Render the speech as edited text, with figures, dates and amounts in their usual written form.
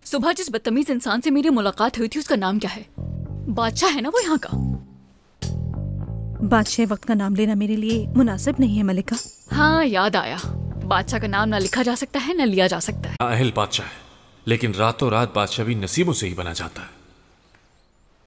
सुबह जिस बदतमीज इंसान से मेरी मुलाकात हुई थी उसका नाम क्या है? बादशाह है ना वो यहाँ का? बादशाह वक्त का नाम लेना मेरे लिए मुनासिब नहीं है मलिका। हाँ याद आया, बादशाह का नाम ना लिखा जा सकता है ना लिया जा सकता है। अहिल बादशाह है, लेकिन रातों रात बादशाह भी नसीबों से ही बना जाता है।